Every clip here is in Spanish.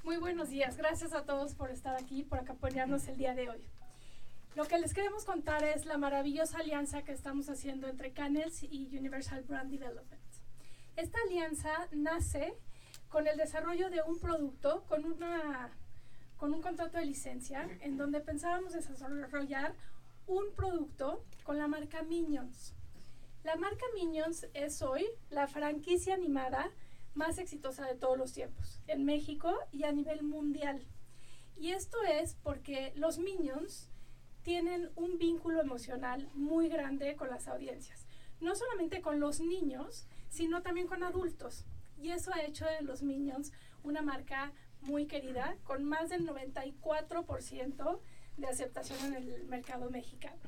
Muy buenos días, gracias a todos por estar aquí, por acompañarnos el día de hoy. Lo que les queremos contar es la maravillosa alianza que estamos haciendo entre Canels y Universal Brand Development. Esta alianza nace con el desarrollo de un producto, con un contrato de licencia, en donde pensábamos desarrollar un producto con la marca Minions. La marca Minions es hoy la franquicia animada más exitosa de todos los tiempos, en México y a nivel mundial. Y esto es porque los Minions tienen un vínculo emocional muy grande con las audiencias. No solamente con los niños, sino también con adultos. Y eso ha hecho de los Minions una marca muy querida, con más del 94% de aceptación en el mercado mexicano.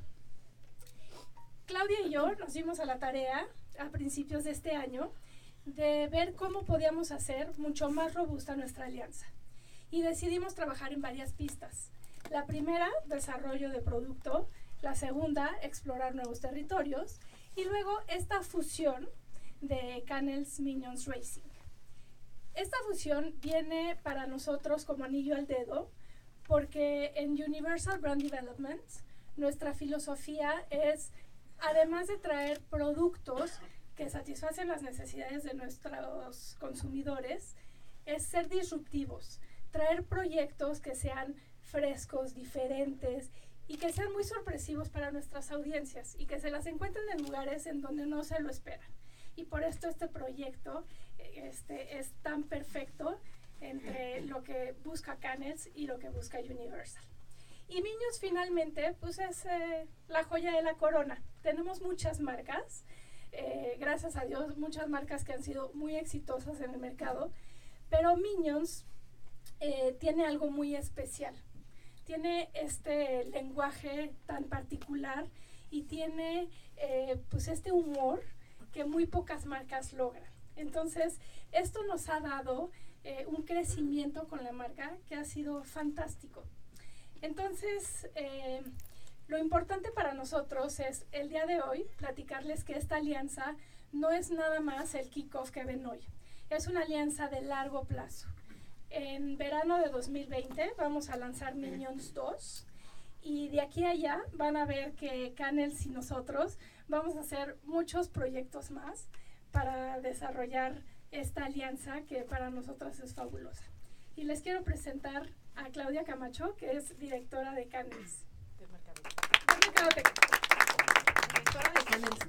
Claudia y yo nos dimos a la tarea a principios de este año de ver cómo podíamos hacer mucho más robusta nuestra alianza. Y decidimos trabajar en varias pistas. La primera, desarrollo de producto. La segunda, explorar nuevos territorios. Y luego esta fusión de Canels Minions Racing. Esta fusión viene para nosotros como anillo al dedo porque en Universal Brand Development nuestra filosofía es, además de traer productos que satisfacen las necesidades de nuestros consumidores, es ser disruptivos, traer proyectos que sean frescos, diferentes y que sean muy sorpresivos para nuestras audiencias y que se las encuentren en lugares en donde no se lo esperan. Y por esto este proyecto es tan perfecto entre lo que busca Canels y lo que busca Universal. Y Minions finalmente pues es la joya de la corona. Tenemos muchas marcas, gracias a Dios, muchas marcas que han sido muy exitosas en el mercado, pero Minions tiene algo muy especial. Tiene este lenguaje tan particular y tiene pues este humor que muy pocas marcas logran. Entonces, esto nos ha dado un crecimiento con la marca que ha sido fantástico. Entonces, lo importante para nosotros es el día de hoy platicarles que esta alianza no es nada más el kickoff que ven hoy. Es una alianza de largo plazo. En verano de 2020 vamos a lanzar Minions 2 y de aquí a allá van a ver que Canels y nosotros vamos a hacer muchos proyectos más para desarrollar esta alianza que para nosotros es fabulosa. Y les quiero presentar a Claudia Camacho, que es directora de Canels. De mercadotecnia. Directora de Canels,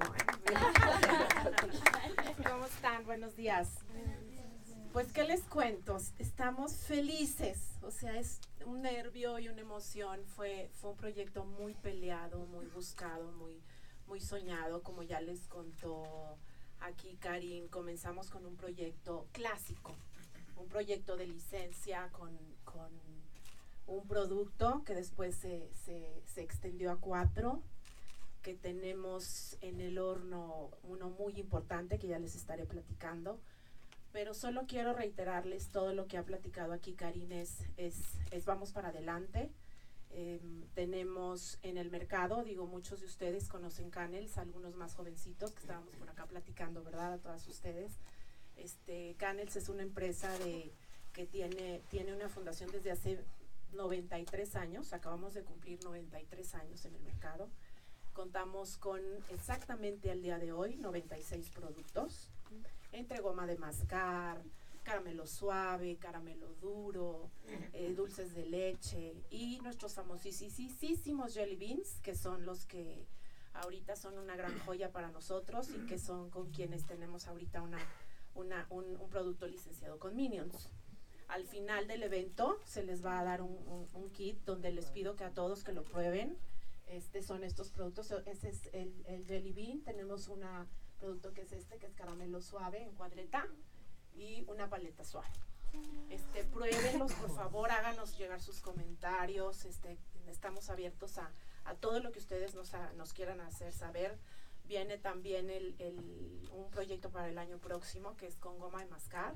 no. ¿Cómo están? Buenos días. Pues, ¿qué les cuento? Estamos felices, o sea, es un nervio y una emoción. Fue un proyecto muy peleado, muy buscado, muy soñado, como ya les contó aquí Karin. Comenzamos con un proyecto clásico, un proyecto de licencia con un producto que después se extendió a 4, que tenemos en el horno uno muy importante que ya les estaré platicando. Pero solo quiero reiterarles todo lo que ha platicado aquí Karin, es vamos para adelante. Tenemos en el mercado, digo, muchos de ustedes conocen Canels, algunos más jovencitos que estábamos por acá platicando, ¿verdad? A todas ustedes. Canels es una empresa que tiene una fundación desde hace 93 años, acabamos de cumplir 93 años en el mercado. Contamos con exactamente al día de hoy 96 productos, entre goma de mascar, caramelo suave, caramelo duro, dulces de leche y nuestros famosísimos jelly beans, que son los que ahorita son una gran joya para nosotros y que son con quienes tenemos ahorita un producto licenciado con Minions. Al final del evento se les va a dar un kit donde les pido que a todos que lo prueben. Son estos productos. Este es el jelly bean. Tenemos un producto que es que es caramelo suave en cuadreta y una paleta suave. Pruébenlos, por favor, háganos llegar sus comentarios. Estamos abiertos a todo lo que ustedes nos quieran hacer saber. Viene también un proyecto para el año próximo que es con goma de mascar,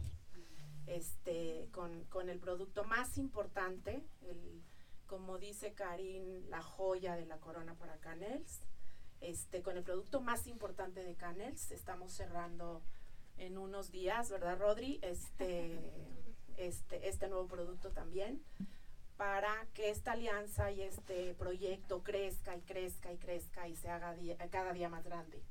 con el producto más importante, como dice Karin, la joya de la corona para Canels. Con el producto más importante de Canels. Estamos cerrando en unos días, ¿verdad, Rodri? este nuevo producto también, para que esta alianza y este proyecto crezca y crezca y crezca y se haga cada día más grande.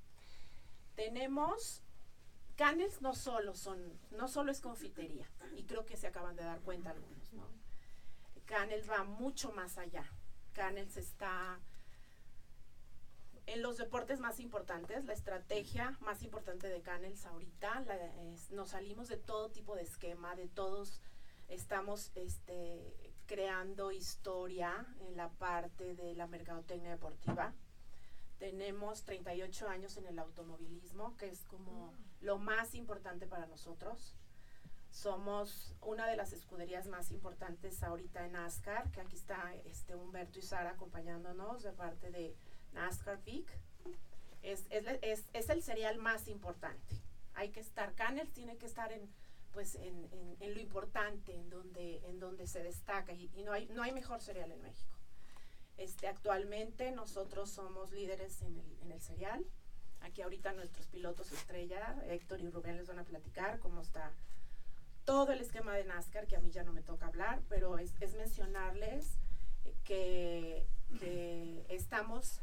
Canels no solo es confitería, y creo que se acaban de dar cuenta algunos, ¿no? Canels va mucho más allá. Canels está en los deportes más importantes. La estrategia más importante de Canels ahorita, nos salimos de todo tipo de esquema, estamos creando historia en la parte de la mercadotecnia deportiva. Tenemos 38 años en el automovilismo, que es como lo más importante para nosotros. Somos una de las escuderías más importantes ahorita en NASCAR, que aquí está Humberto y Sara acompañándonos de parte de NASCAR Peak. Es el serial más importante. Hay que estar, Canels tiene que estar en lo importante, en donde se destaca, y no hay mejor serial en México. Actualmente nosotros somos líderes en el serial. Aquí ahorita nuestros pilotos estrella, Héctor y Rubén, les van a platicar cómo está todo el esquema de NASCAR, que a mí ya no me toca hablar, pero es mencionarles que estamos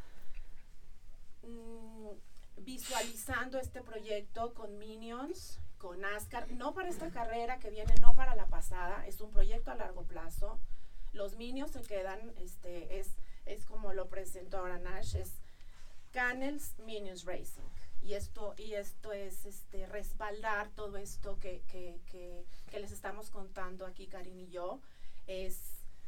visualizando este proyecto con Minions, con NASCAR, no para esta carrera que viene, no para la pasada, es un proyecto a largo plazo. Los Minions se quedan, es como lo presentó ahora Nash, es Canels Minions Racing. Y esto es respaldar todo esto que les estamos contando aquí, Karin y yo, es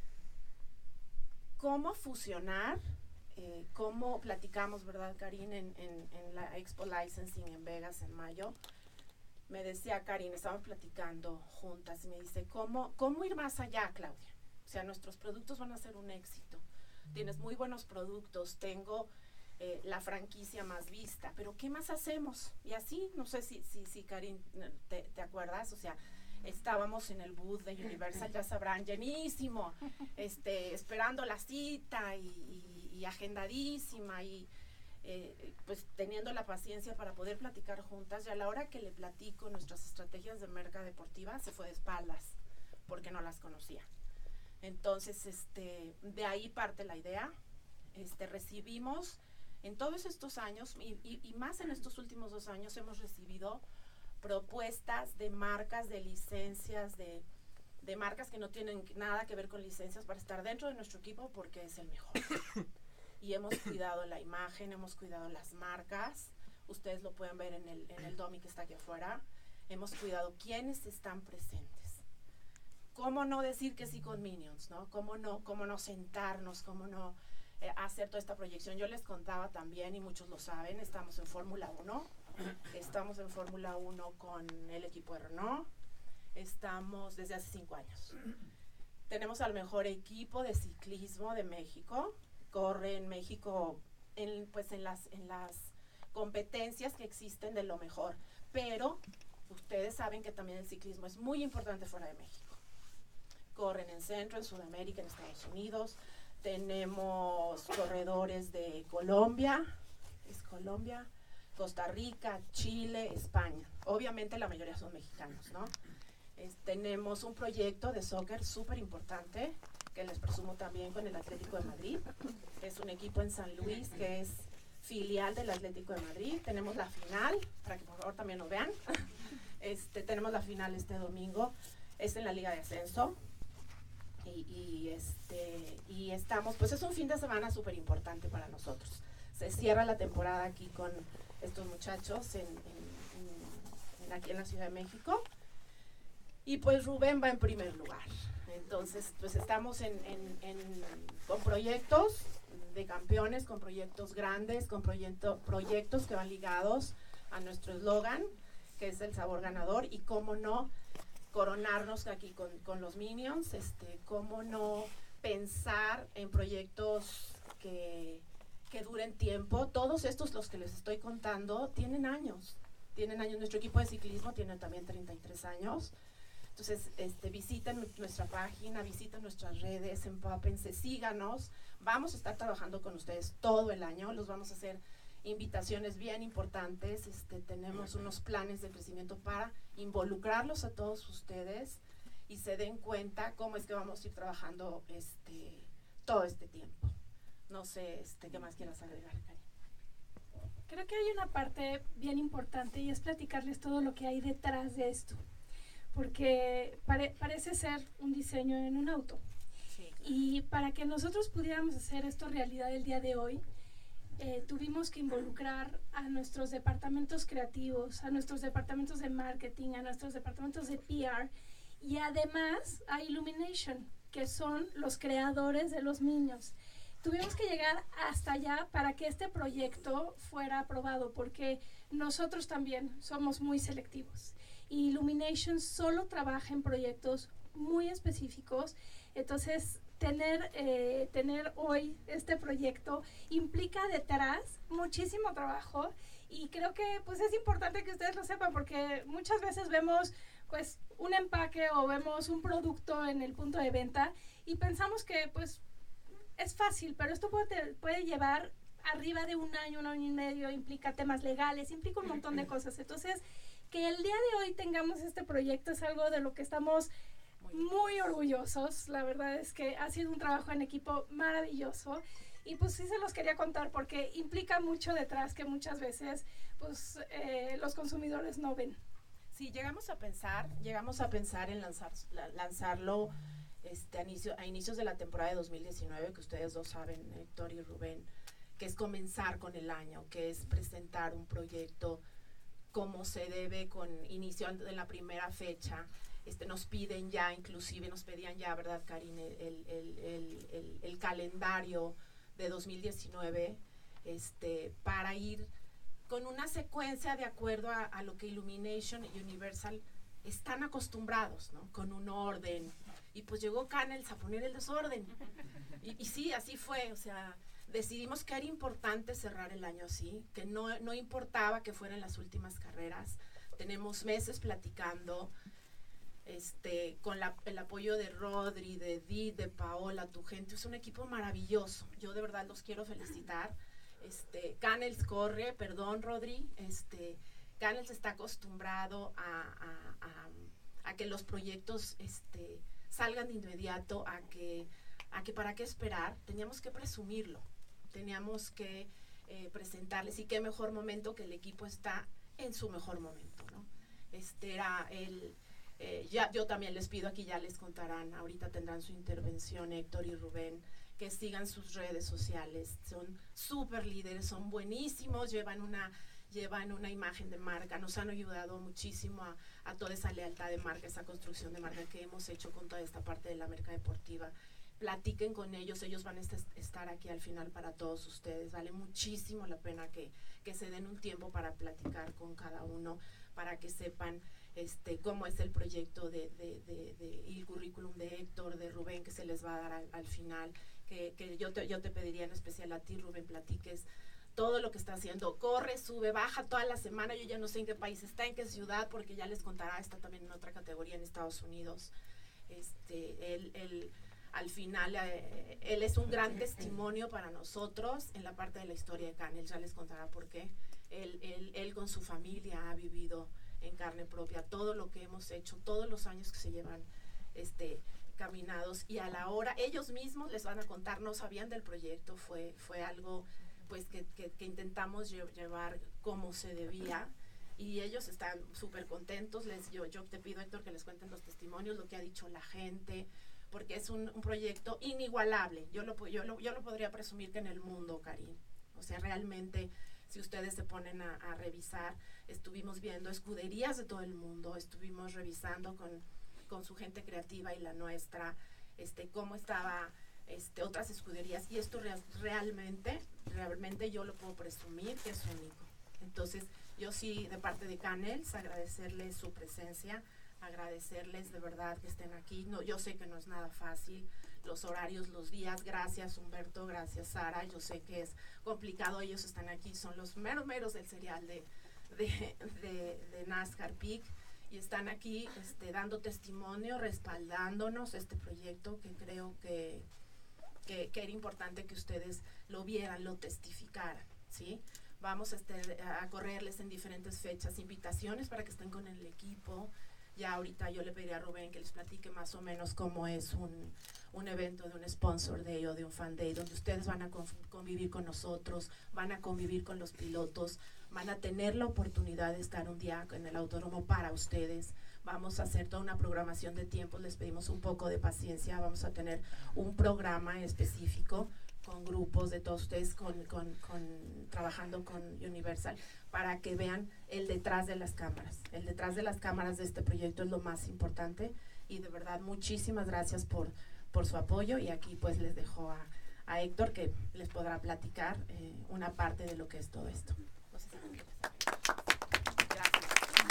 cómo fusionar, cómo platicamos, ¿verdad, Karin? En la Expo Licensing en Vegas en mayo, me decía Karin, estábamos platicando juntas y me dice, ¿cómo ir más allá, Claudia? O sea, nuestros productos van a ser un éxito. Tienes muy buenos productos, tengo la franquicia más vista, pero ¿qué más hacemos? Y así, no sé si Karin, te acuerdas, o sea, estábamos en el booth de Universal, ya sabrán, llenísimo, esperando la cita y agendadísima y pues teniendo la paciencia para poder platicar juntas, y a la hora que le platico nuestras estrategias de merca deportiva, se fue de espaldas, porque no las conocía. Entonces, de ahí parte la idea. Recibimos en todos estos años, y más en estos últimos 2 años, hemos recibido propuestas de marcas, de licencias, de marcas que no tienen nada que ver con licencias para estar dentro de nuestro equipo porque es el mejor. Y hemos cuidado la imagen, hemos cuidado las marcas. Ustedes lo pueden ver en el dummy que está aquí afuera. Hemos cuidado quiénes están presentes. ¿Cómo no decir que sí con Minions, no? ¿Cómo no sentarnos? ¿Cómo no hacer toda esta proyección? Yo les contaba también, y muchos lo saben, estamos en Fórmula 1. Estamos en Fórmula 1 con el equipo de Renault. Estamos desde hace 5 años. Tenemos al mejor equipo de ciclismo de México. Corre en México en las competencias que existen de lo mejor. Pero ustedes saben que también el ciclismo es muy importante fuera de México. Corren en Centro, en Sudamérica, en Estados Unidos. Tenemos corredores de Colombia, Costa Rica, Chile, España. Obviamente la mayoría son mexicanos, ¿no? Tenemos un proyecto de soccer súper importante, que les presumo también con el Atlético de Madrid. Es un equipo en San Luis que es filial del Atlético de Madrid. Tenemos la final, para que por favor también lo vean. Tenemos la final este domingo, es en la Liga de Ascenso. Y estamos, pues es un fin de semana súper importante para nosotros. Se cierra la temporada aquí con estos muchachos aquí en la Ciudad de México. Y pues Rubén va en primer lugar. Entonces, pues estamos con proyectos de campeones, con proyectos grandes, con proyectos que van ligados a nuestro eslogan, que es el sabor ganador, y cómo no coronarnos aquí con los Minions, cómo no pensar en proyectos que duren tiempo. Todos estos, los que les estoy contando, tienen años. Nuestro equipo de ciclismo tiene también 33 años. Entonces, visiten nuestra página, visiten nuestras redes, empápense, síganos. Vamos a estar trabajando con ustedes todo el año. Los vamos a hacer invitaciones bien importantes. Tenemos unos planes de crecimiento para involucrarlos a todos ustedes y se den cuenta cómo es que vamos a ir trabajando todo este tiempo. No sé, ¿qué más quieras agregar, Karin? Creo que hay una parte bien importante y es platicarles todo lo que hay detrás de esto, porque parece ser un diseño en un auto. Sí, claro. Y para que nosotros pudiéramos hacer esto realidad el día de hoy, tuvimos que involucrar a nuestros departamentos creativos, a nuestros departamentos de marketing, a nuestros departamentos de PR y además a Illumination, que son los creadores de los niños. Tuvimos que llegar hasta allá para que este proyecto fuera aprobado, porque nosotros también somos muy selectivos. Y Illumination solo trabaja en proyectos muy específicos. Entonces, tener hoy este proyecto implica detrás muchísimo trabajo, y creo que pues es importante que ustedes lo sepan, porque muchas veces vemos pues un empaque o vemos un producto en el punto de venta y pensamos que pues es fácil, pero esto puede llevar arriba de un año y medio, implica temas legales, implica un montón de cosas. Entonces, que el día de hoy tengamos este proyecto es algo de lo que estamos muy orgullosos. La verdad es que ha sido un trabajo en equipo maravilloso, y pues sí se los quería contar porque implica mucho detrás que muchas veces pues los consumidores no ven. Sí, llegamos a pensar en lanzarlo a inicios de la temporada de 2019, que ustedes dos saben, Héctor y Rubén, que es comenzar con el año, que es presentar un proyecto como se debe, con inicio en la primera fecha. Nos pedían ya, ¿verdad, Karin? El calendario de 2019, para ir con una secuencia de acuerdo a lo que Illumination y Universal están acostumbrados, ¿no? Con un orden. Y pues llegó Canels a poner el desorden. Y sí, así fue. O sea, decidimos que era importante cerrar el año así, que no importaba que fueran las últimas carreras. Tenemos meses platicando, con el apoyo de Rodri, de Edith, de Paola, tu gente. Es un equipo maravilloso. Yo de verdad los quiero felicitar. Canels corre, perdón, Rodri. Canels está acostumbrado a que los proyectos salgan de inmediato, a que para qué esperar. Teníamos que presumirlo, teníamos que presentarles, y qué mejor momento que el equipo está en su mejor momento, ¿no? Era el... yo también les pido, aquí ya les contarán, ahorita tendrán su intervención Héctor y Rubén, que sigan sus redes sociales. Son súper líderes, son buenísimos, llevan una imagen de marca, nos han ayudado muchísimo a toda esa lealtad de marca, esa construcción de marca que hemos hecho con toda esta parte de la marca deportiva. Platiquen con ellos van a estar aquí al final para todos ustedes. Vale muchísimo la pena que se den un tiempo para platicar con cada uno, para que sepan cómo es el proyecto y el currículum de Héctor, de Rubén, que se les va a dar al final, que yo te pediría en especial a ti, Rubén, platiques todo lo que está haciendo. Corre, sube, baja toda la semana. Yo ya no sé en qué país está, en qué ciudad, porque ya les contará, está también en otra categoría en Estados Unidos. Él al final, él es un gran testimonio para nosotros en la parte de la historia de Canels. Ya les contará por qué. Él con su familia ha vivido en carne propia todo lo que hemos hecho, todos los años que se llevan caminados, y a la hora ellos mismos les van a contar, no sabían del proyecto, fue algo pues que intentamos llevar como se debía, y ellos están súper contentos. Yo te pido, Héctor, que les cuenten los testimonios, lo que ha dicho la gente, porque es un proyecto inigualable. Yo lo podría presumir que en el mundo, Karin. O sea, realmente, si ustedes se ponen a revisar, estuvimos viendo escuderías de todo el mundo, estuvimos revisando con su gente creativa y la nuestra, cómo estaba otras escuderías, y esto realmente yo lo puedo presumir que es único. Entonces, yo sí, de parte de Canels, agradecerles su presencia, agradecerles de verdad que estén aquí. No, yo sé que no es nada fácil, los horarios, los días. Gracias, Humberto, gracias, Sara. Yo sé que es complicado, ellos están aquí, son los meros del serial de NASCAR Peak, y están aquí dando testimonio, respaldándonos este proyecto, que creo que era importante que ustedes lo vieran, lo testificaran, ¿sí? Vamos a correrles en diferentes fechas invitaciones para que estén con el equipo. Ya ahorita yo le pediría a Rubén que les platique más o menos cómo es un evento de un sponsor day o de un fan day, donde ustedes van a convivir con nosotros, van a convivir con los pilotos, van a tener la oportunidad de estar un día en el autódromo para ustedes. Vamos a hacer toda una programación de tiempos, les pedimos un poco de paciencia, vamos a tener un programa específico con grupos de todos ustedes, trabajando con Universal, para que vean el detrás de las cámaras. El detrás de las cámaras de este proyecto es lo más importante, y de verdad muchísimas gracias por su apoyo, y aquí pues les dejo a Héctor, que les podrá platicar una parte de lo que es todo esto. No sé si me quieres. Gracias.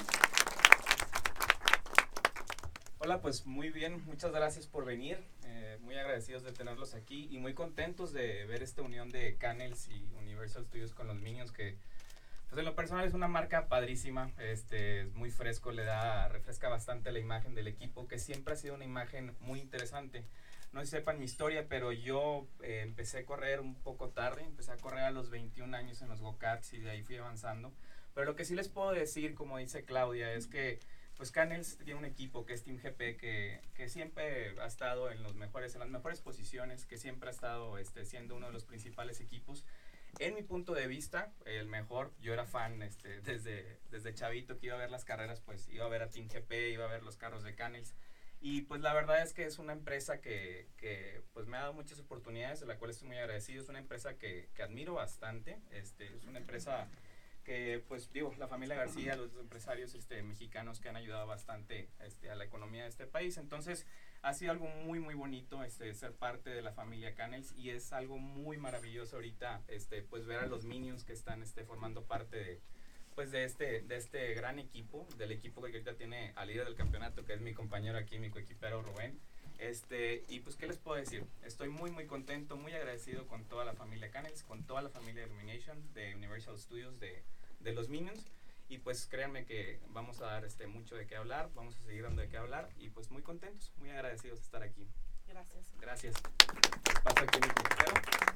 Hola, pues muy bien, muchas gracias por venir, muy agradecidos de tenerlos aquí y muy contentos de ver esta unión de Canels y Universal Studios con los Minions, que pues en lo personal es una marca padrísima, es muy fresco, refresca bastante la imagen del equipo, que siempre ha sido una imagen muy interesante. No sé si sepan mi historia, pero yo empecé a correr un poco tarde, empecé a correr a los 21 años en los go-karts y de ahí fui avanzando. Pero lo que sí les puedo decir, como dice Claudia, es que pues Canels tiene un equipo que es Team GP, que siempre ha estado en las mejores posiciones, que siempre ha estado siendo uno de los principales equipos. En mi punto de vista, el mejor. Yo era fan desde chavito, que iba a ver las carreras, pues iba a ver a Team GP, iba a ver los carros de Canels. Y pues la verdad es que es una empresa que pues me ha dado muchas oportunidades, de la cual estoy muy agradecido. Es una empresa que admiro bastante. Es una empresa que, pues digo, la familia García, los empresarios mexicanos que han ayudado bastante a la economía de este país. Entonces ha sido algo muy muy bonito ser parte de la familia Canels, y es algo muy maravilloso ahorita pues ver a los Minions que están formando parte de este gran equipo, del equipo que ahorita tiene al líder del campeonato, que es mi compañero aquí, mi coequipero Rubén. Y pues qué les puedo decir, estoy muy muy contento, muy agradecido con toda la familia Canels, con toda la familia Illumination, de Universal Studios, de los Minions, y pues créanme que vamos a dar mucho de qué hablar, vamos a seguir dando de qué hablar, y pues muy contentos, muy agradecidos de estar aquí. Gracias. Gracias. Les paso aquí mi coequipero.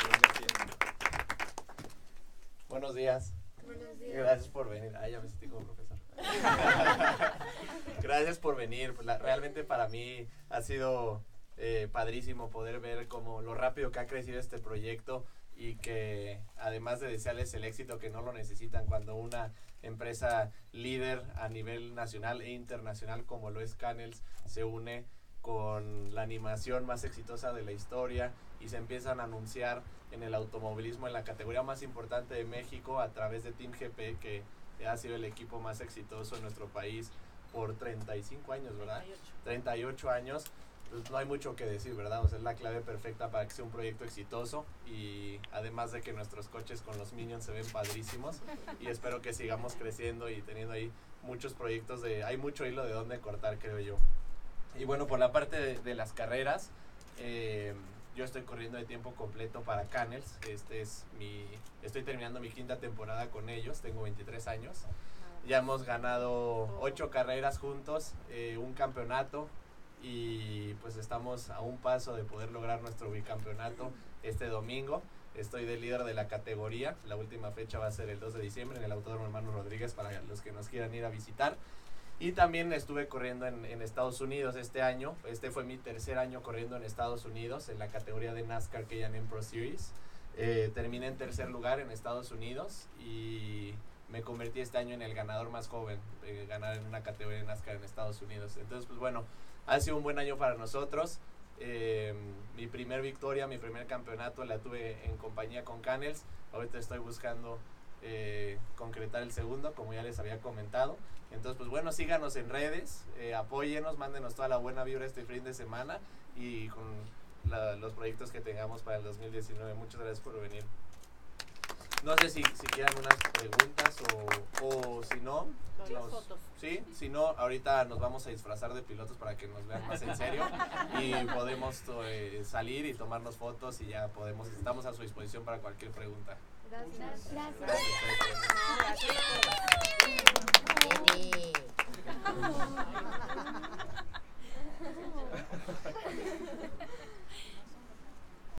Buenos días. Buenos días. Gracias por venir. Ya me sentí como profesor. Gracias por venir. Pues realmente para mí ha sido padrísimo poder ver como lo rápido que ha crecido este proyecto, y que además de desearles el éxito, que no lo necesitan, cuando una empresa líder a nivel nacional e internacional como lo es Canels se une con la animación más exitosa de la historia y se empiezan a anunciar en el automovilismo en la categoría más importante de México a través de Team GP, que ha sido el equipo más exitoso en nuestro país por 35 años, ¿verdad? 38 años. Pues no hay mucho que decir, ¿verdad? O sea, es la clave perfecta para que sea un proyecto exitoso, y además de que nuestros coches con los Minions se ven padrísimos, y espero que sigamos creciendo y teniendo ahí muchos proyectos hay mucho hilo de dónde cortar, creo yo. Y bueno, por la parte de las carreras, yo estoy corriendo de tiempo completo para Canels. Estoy terminando mi 5ª temporada con ellos, tengo 23 años. Ya hemos ganado 8 carreras juntos, un campeonato, y pues estamos a un paso de poder lograr nuestro bicampeonato este domingo. Estoy de líder de la categoría. La última fecha va a ser el 2 de diciembre en el Autódromo Hermano Rodríguez, para los que nos quieran ir a visitar. Y también estuve corriendo en Estados Unidos este año. Este fue mi 3er año corriendo en Estados Unidos en la categoría de NASCAR K&N Pro Series. Terminé en 3er lugar en Estados Unidos, y me convertí este año en el ganador más joven de ganar en una categoría de NASCAR en Estados Unidos. Entonces, pues bueno, ha sido un buen año para nosotros. Mi primer victoria, mi primer campeonato la tuve en compañía con Canels. Ahorita estoy buscando concretar el segundo, como ya les había comentado. Entonces, pues bueno, síganos en redes, apóyenos, mándenos toda la buena vibra este fin de semana, y con los proyectos que tengamos para el 2019. Muchas gracias por venir. No sé si quieran unas preguntas o si no, fotos. ¿sí? Si no, ahorita nos vamos a disfrazar de pilotos para que nos vean más en serio, y podemos salir y tomarnos fotos, y ya estamos a su disposición para cualquier pregunta. Gracias.